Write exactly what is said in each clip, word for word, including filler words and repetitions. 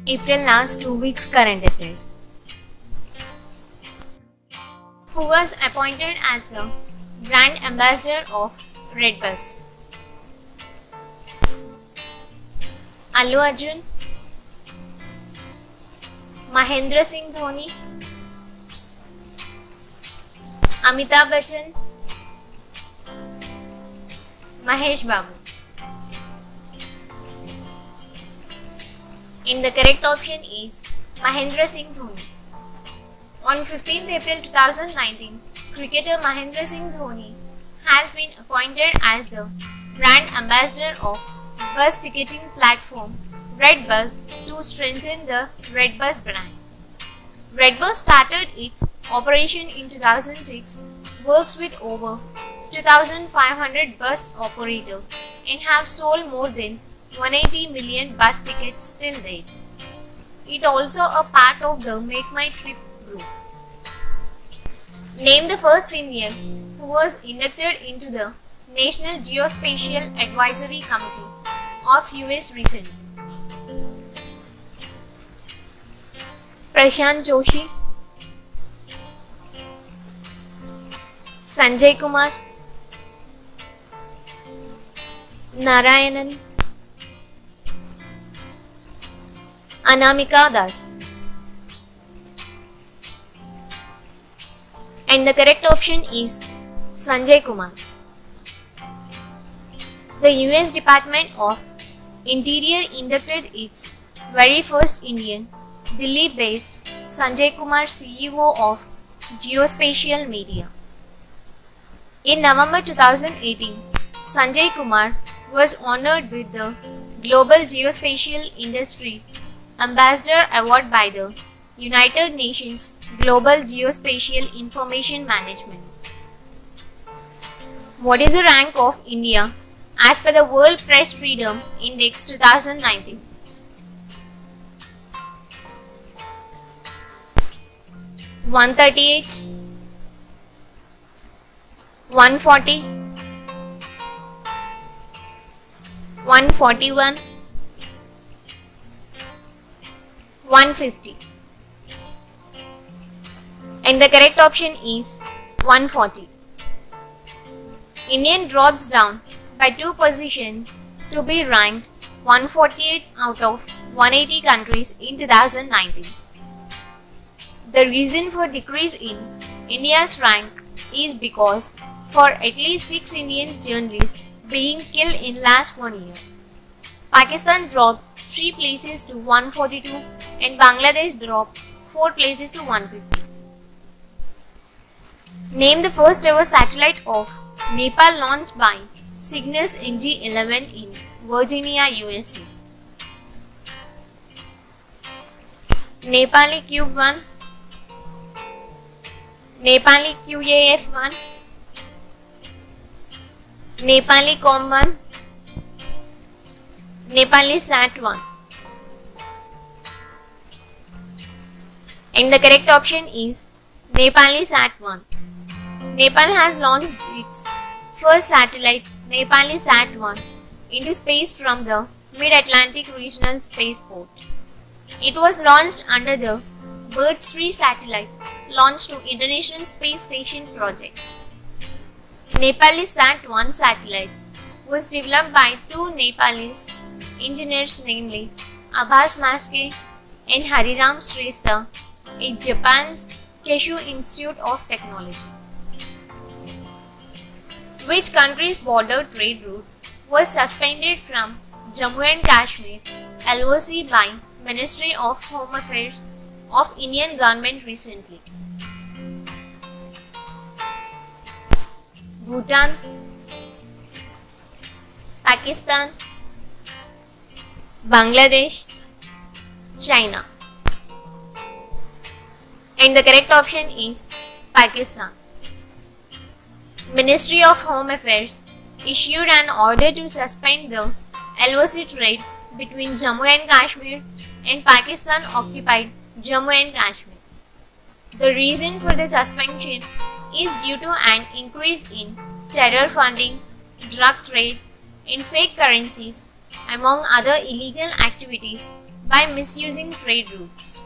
April last two weeks current affairs. Who was appointed as the brand ambassador of Redbus? Allu Arjun, Mahendra Singh Dhoni, Amitabh Bachchan, Mahesh Babu. And the correct option is Mahendra Singh Dhoni. On fifteenth April two thousand nineteen, cricketer Mahendra Singh Dhoni has been appointed as the brand ambassador of bus ticketing platform Redbus to strengthen the Redbus brand. Redbus started its operation in two thousand six, works with over two thousand five hundred bus operators and have sold more than one hundred eighty million bus tickets till date. It also a part of the Make My Trip group. Name the first Indian who was inducted into the National Geospatial Advisory Committee of U S recently. Prashant Joshi, Sanjay Kumar, Narayanan, Anamika Das. And the correct option is Sanjay Kumar. The U S Department of Interior inducted its very first Indian, Delhi-based Sanjay Kumar, C E O of Geospatial Media. In November two thousand eighteen, Sanjay Kumar was honored with the Global Geospatial Industry Ambassador Award by the United Nations Global Geospatial Information Management. What is the rank of India as per the World Press Freedom Index two thousand nineteen? one thirty-eight, one forty, one forty-one, one fifty. And the correct option is one forty. Indian drops down by two positions to be ranked one forty-eight out of one hundred eighty countries in two thousand nineteen. The reason for decrease in India's rank is because for at least six Indian journalists being killed in last one year. Pakistan dropped three places to one forty-two and Bangladesh dropped four places to one fifty. Name the first ever satellite of Nepal launched by Cygnus N G eleven in Virginia, U S A. Nepali Cube one, Nepali Q A F one, Nepali Com one, Nepali Sat one. And the correct option is Nepali Sat one. Nepal has launched its first satellite, Nepali Sat one, into space from the Mid-Atlantic Regional Spaceport. It was launched under the Birds three satellite launched to International Space Station project. Nepali Sat one satellite was developed by two Nepalese engineers, namely Abhas Maske and Hariram Shrestha at Japan's Kyushu Institute of Technology. Which country's border trade route was suspended from Jammu and Kashmir L O C by Ministry of Home Affairs of Indian government recently? Bhutan, Pakistan, Bangladesh, China. And the correct option is Pakistan. Ministry of Home Affairs issued an order to suspend the L O C trade between Jammu and Kashmir and Pakistan occupied Jammu and Kashmir. The reason for the suspension is due to an increase in terror funding, drug trade, and fake currencies among other illegal activities, by misusing trade routes.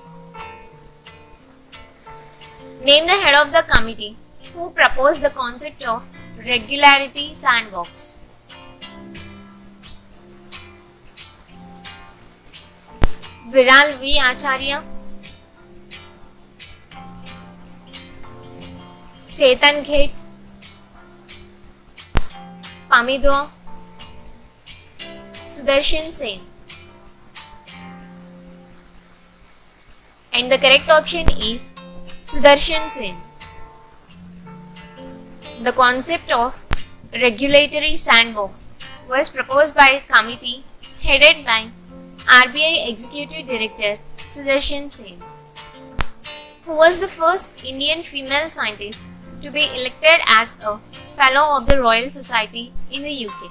Name the head of the committee who proposed the concept of regularity sandbox. Viral V. Acharya, Chetan Ghet, Pamidwa, Sudarshan Sen. And the correct option is Sudarshan Sen. The concept of regulatory sandbox was proposed by a committee headed by R B I Executive Director Sudarshan Sen, who was the first Indian female scientist to be elected as a Fellow of the Royal Society in the U K.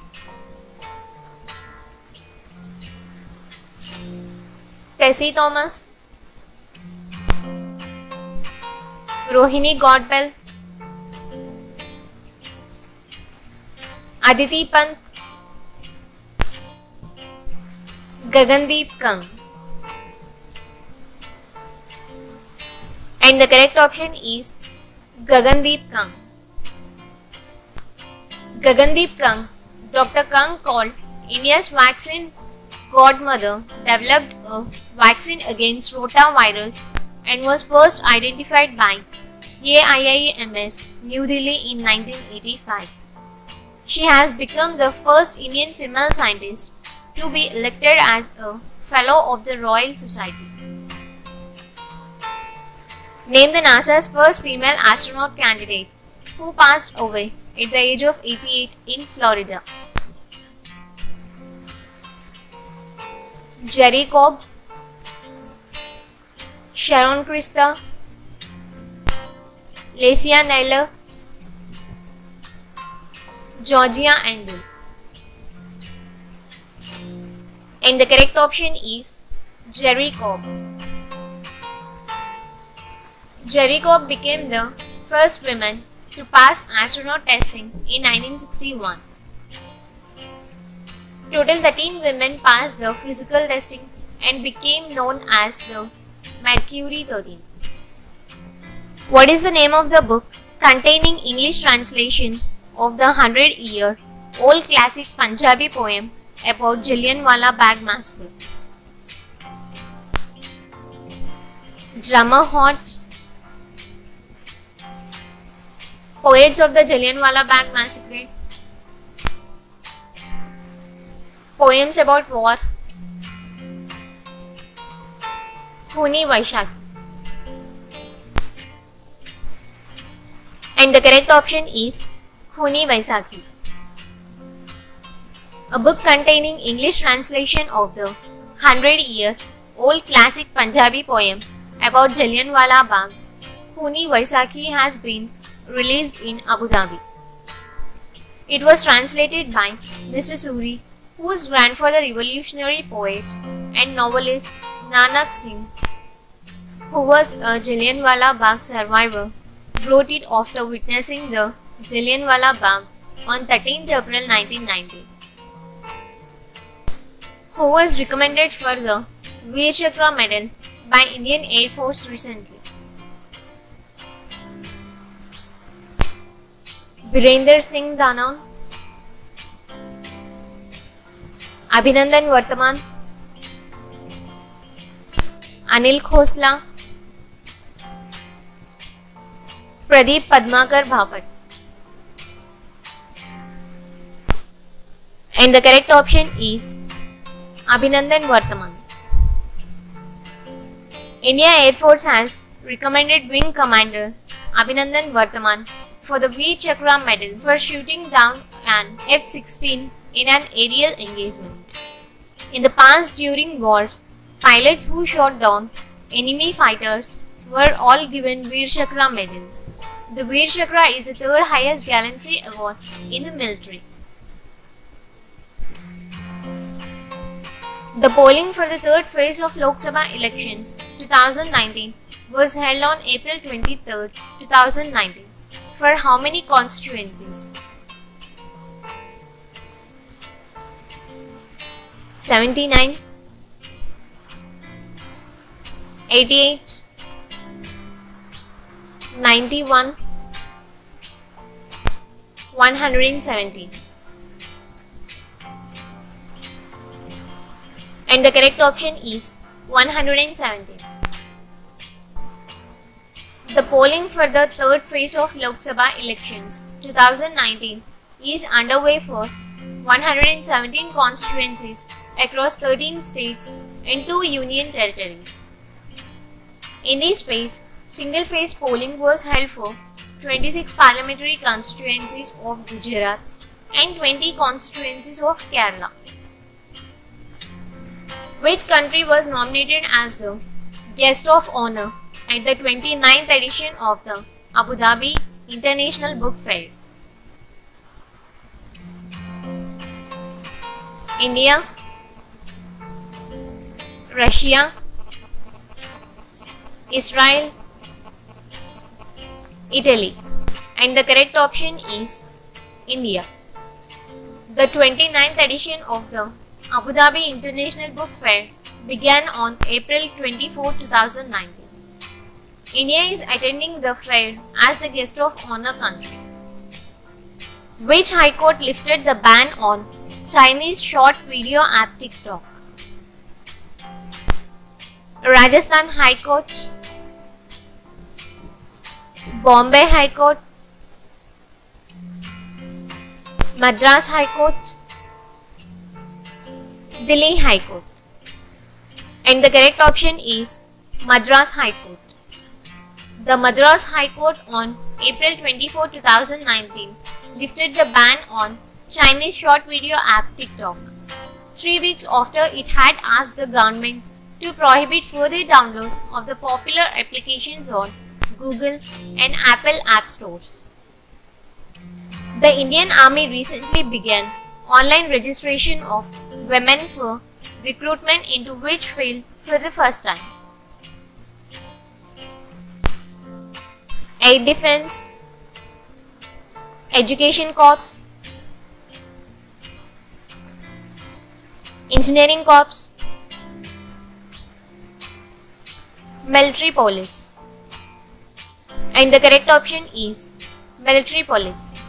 Tessie Thomas, Rohini Godbell, Aditi Pant, Gagandeep Kang. And the correct option is Gagandeep Kang. Gagandeep Kang, Doctor Kang, called India's vaccine godmother, developed a vaccine against rotavirus and was first identified by A I I M S, New Delhi in nineteen eighty-five. She has become the first Indian female scientist to be elected as a Fellow of the Royal Society. Name the NASA's first female astronaut candidate who passed away at the age of eighty-eight in Florida. Jerry Cobb, Sharon Krista, Lesia Naylor, Georgia Angel. And the correct option is Jerry Cobb. Jerry Cobb became the first woman to pass astronaut testing in nineteen sixty-one. Total thirteen women passed the physical testing and became known as the Mercury thirteen. What is the name of the book containing English translation of the hundred-year-old classic Punjabi poem about Jallianwala Bagh massacre? Drummer Hodge, Poets of the Jallianwala Bagh massacre, Poems about war, Khuni Vaishakhi. And the correct option is Khuni Vaishakhi. A book containing English translation of the hundred-year-old classic Punjabi poem about Jallianwala Bagh, Khuni Vaishakhi, has been released in Abu Dhabi. It was translated by Mister Suri, whose grandfather, revolutionary poet and novelist Nanak Singh, who was a Jallianwala Bagh survivor, wrote it after witnessing the Jallianwala Bagh on thirteenth April nineteen ninety. Who was recommended for the Veer Chakra Medal by Indian Air Force recently? Virender Singh Dhanon, Abhinandan Vartaman, Anil Khosla, Pradeep Padmakar Bhapat. And the correct option is Abhinandan Vartaman. India Air Force has recommended Wing Commander Abhinandan Vartaman for the Veer Chakra Medal for shooting down an F sixteen in an aerial engagement. In the past, during wars, pilots who shot down enemy fighters were all given Veer Chakra medals. The Veer Chakra is the third highest gallantry award in the military. The polling for the third phase of Lok Sabha elections twenty nineteen was held on April twenty-third, twenty nineteen. For how many constituencies? seventy-nine, eighty-eight, ninety-one, one hundred seventeen. And the correct option is one hundred seventeen. The polling for the third phase of Lok Sabha elections twenty nineteen is underway for one hundred seventeen constituencies across thirteen states and two union territories. In this phase, single-phase polling was held for twenty-six parliamentary constituencies of Gujarat and twenty constituencies of Kerala. Which country was nominated as the guest of honor at the twenty-ninth edition of the Abu Dhabi International Book Fair? India, Russia, Israel, Italy. And the correct option is India. The twenty-ninth edition of the Abu Dhabi International Book Fair began on April twenty-fourth, two thousand nineteen. India is attending the fair as the guest of honor country. Which High Court lifted the ban on Chinese short video app TikTok? Rajasthan High Court, Bombay High Court, Madras High Court, Delhi High Court. And the correct option is Madras High Court. The Madras High Court on April twenty-fourth, two thousand nineteen lifted the ban on Chinese short video app TikTok, three weeks after it had asked the government to prohibit further downloads of the popular applications on Google and Apple app stores. The Indian Army recently began online registration of women for recruitment into which field for the first time? Air Defense, Education Corps, Engineering Corps, Military Police. And the correct option is Military Police.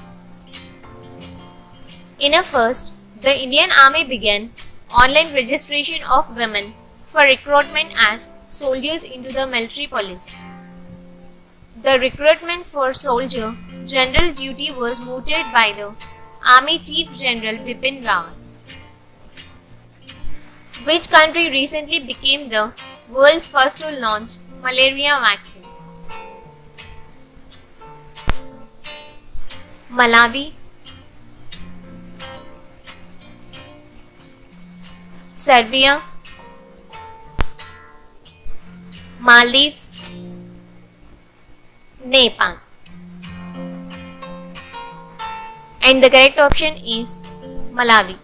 In a first, the Indian Army began online registration of women for recruitment as soldiers into the military police. The recruitment for soldier general duty was mooted by the Army Chief General Bipin Rawat. Which country recently became the world's first to launch malaria vaccine? Malawi, Serbia, Maldives, Nepal. And the correct option is Malawi.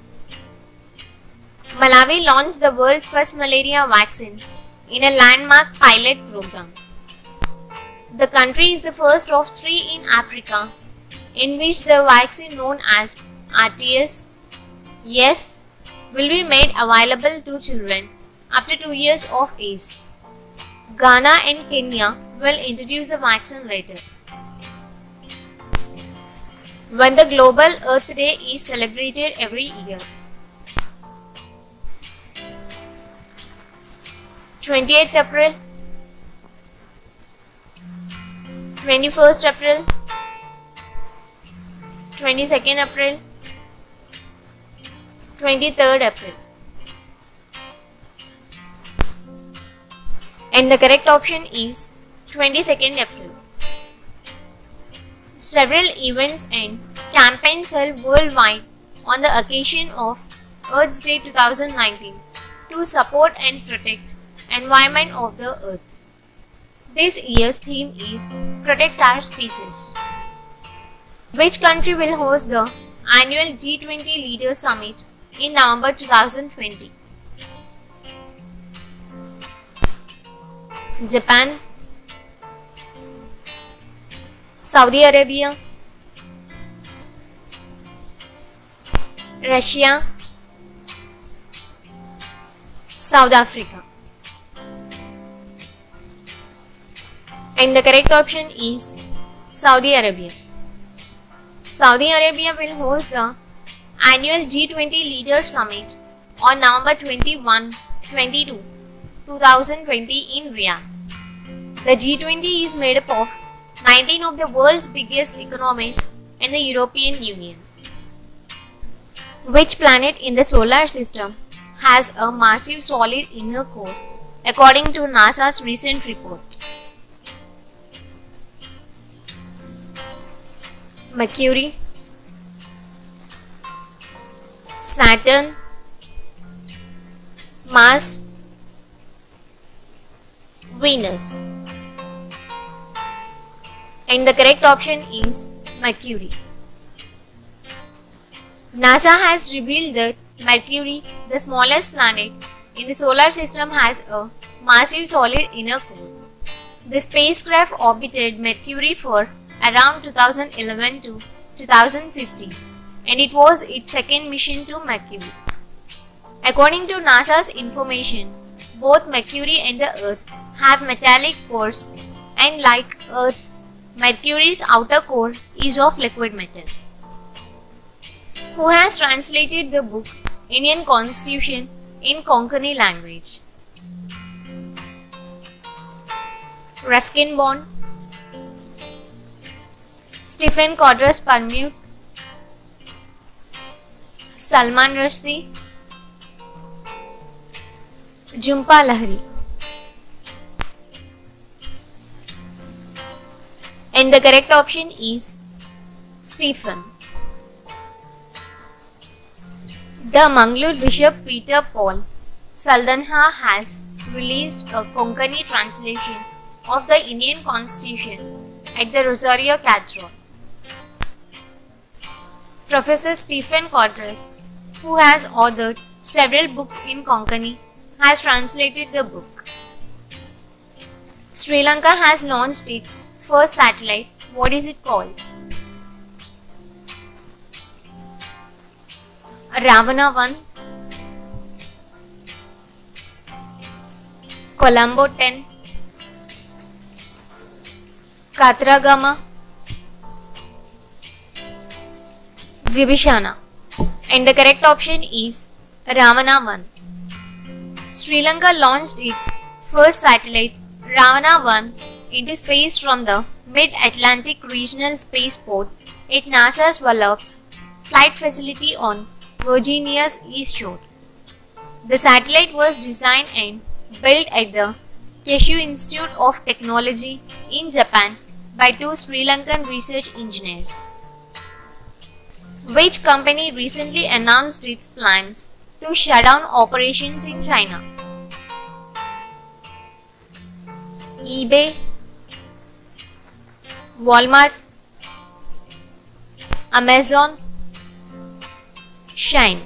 Malawi launched the world's first malaria vaccine in a landmark pilot program. The country is the first of three in Africa in which the vaccine known as R T S, yes, will be made available to children up to two years of age. Ghana and Kenya will introduce the vaccine later. When the Global Earth Day is celebrated every year? twentieth April, twenty-first April, twenty-second April, twenty-third April. And the correct option is twenty-second April. Several events and campaigns held worldwide on the occasion of Earth's Day two thousand nineteen to support and protect environment of the Earth. This year's theme is Protect Our Species. Which country will host the annual G twenty Leaders Summit in November two thousand twenty? Japan, Saudi Arabia, Russia, South Africa. And the correct option is Saudi Arabia. Saudi Arabia will host the annual G twenty Leaders Summit on November twenty-first to twenty-second, twenty twenty in Riyadh. The G twenty is made up of nineteen of the world's biggest economies and the European Union. Which planet in the solar system has a massive solid inner core, according to NASA's recent report? Mercury, Saturn, Mars, Venus. And the correct option is Mercury. NASA has revealed that Mercury, the smallest planet in the solar system, has a massive solid inner core. The spacecraft orbited Mercury for around two thousand eleven to two thousand fifteen, and it was its second mission to Mercury. According to NASA's information, both Mercury and the Earth have metallic cores, and like Earth, Mercury's outer core is of liquid metal. Who has translated the book Indian Constitution in Konkani language? Ruskin Bond, Stephen Codrus Permute, Salman Rushdie, Jhumpa Lahiri. And the correct option is Stephen. The Mangalore Bishop Peter Paul Saldanha has released a Konkani translation of the Indian Constitution at the Rosario Cathedral. Professor Stephen Codrus, who has authored several books in Konkani, has translated the book. Sri Lanka has launched its first satellite. What is it called? Ravana one, Colombo ten, Katragama, Vibhishana. And the correct option is Ravana one. Sri Lanka launched its first satellite Ravana one into space from the Mid-Atlantic Regional Spaceport at NASA's Wallops Flight Facility on Virginia's East Shore. The satellite was designed and built at the Kyushu Institute of Technology in Japan by two Sri Lankan research engineers. Which company recently announced its plans to shut down operations in China? eBay, Walmart, Amazon, Shine.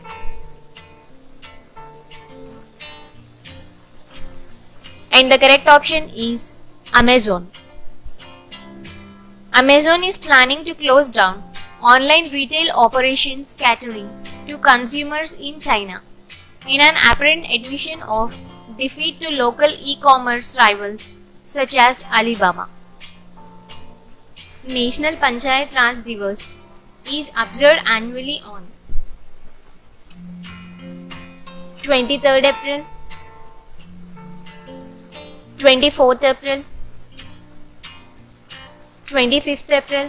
And the correct option is Amazon. Amazon is planning to close down online retail operations catering to consumers in China in an apparent admission of defeat to local e-commerce rivals such as Alibaba. National Panchayat Raj Divas is observed annually on twenty-third April, twenty-fourth April, twenty-fifth April,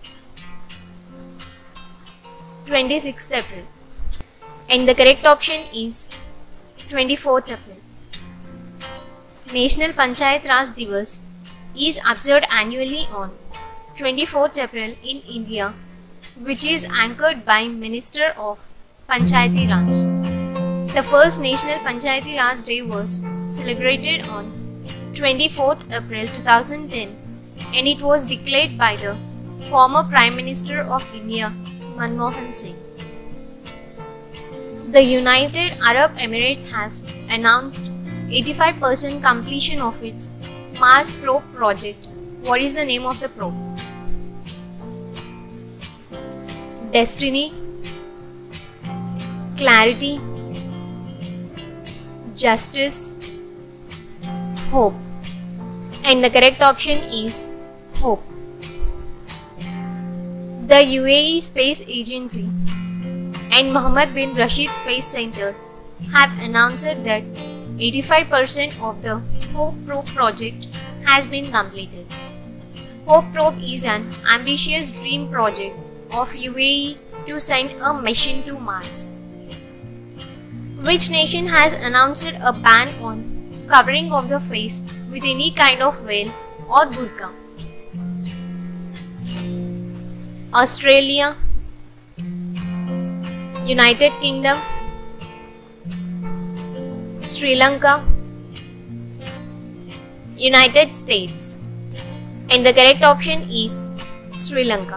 twenty-sixth April. And the correct option is twenty-fourth April. National Panchayat Raj Divas is observed annually on twenty-fourth April in India, which is anchored by Minister of Panchayati Raj. The first National Panchayati Raj Day was celebrated on twenty-fourth April two thousand ten, and it was declared by the former Prime Minister of India, Manmohan Singh. The United Arab Emirates has announced eighty-five percent completion of its Mars probe project. What is the name of the probe? Destiny, Clarity, justice, hope. And the correct option is hope. The U A E Space Agency and Mohammed bin Rashid Space Center have announced that eighty-five percent of the Hope Probe project has been completed. Hope Probe is an ambitious dream project of U A E to send a mission to Mars. Which nation has announced a ban on covering of the face with any kind of veil or burqa? Australia, United Kingdom, Sri Lanka, United States. And the correct option is Sri Lanka.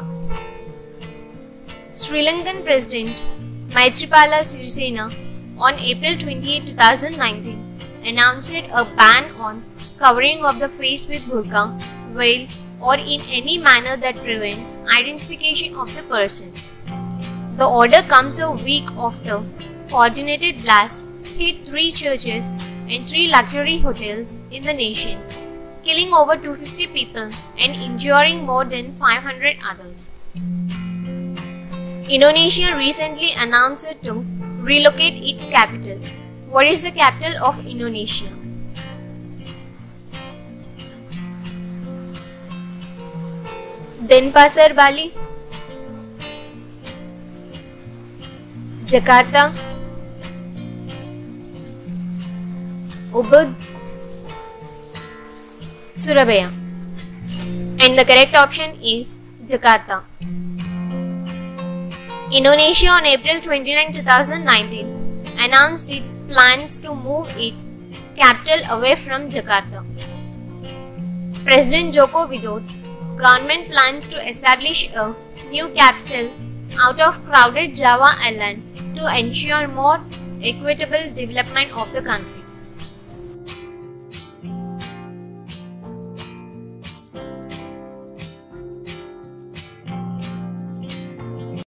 Sri Lankan President Maithripala Sirisena on April twenty-eighth, two thousand nineteen announced a ban on covering of the face with burqa, veil or in any manner that prevents identification of the person. The order comes a week after coordinated blasts hit three churches and three luxury hotels in the nation, killing over two hundred fifty people and injuring more than five hundred others. Indonesia recently announced to relocate its capital. What is the capital of Indonesia? Denpasar, Bali, Jakarta, Ubud, Surabaya. And the correct option is Jakarta. Indonesia on April twenty-ninth, two thousand nineteen announced its plans to move its capital away from Jakarta. President Joko Widodo's government plans to establish a new capital out of crowded Java island to ensure more equitable development of the country.